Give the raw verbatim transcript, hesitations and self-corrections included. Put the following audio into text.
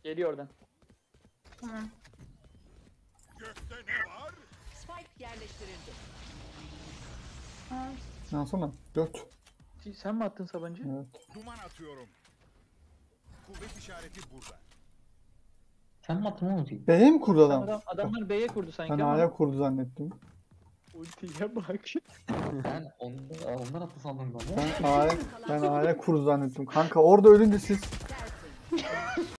Geliyor oradan. Tamam. Gökte ne var? Spike yerleştirildi. Aa, Yansana. Dört. Sen mi attın Sabancı? Evet. Duman atıyorum. Kuvvet işareti burada. Sen mi attın oğlum? B'ye mi kurdu Adam, adam? adamlar B'ye kurdu sanki Ben ama. A'ya kurdu zannettim. Ultiye bak. Ben ondan, ondan attı sandım ben. ya. Ben A'ya ben A'ya kurdu zannettim. Kanka orada ölünce siz Tersin.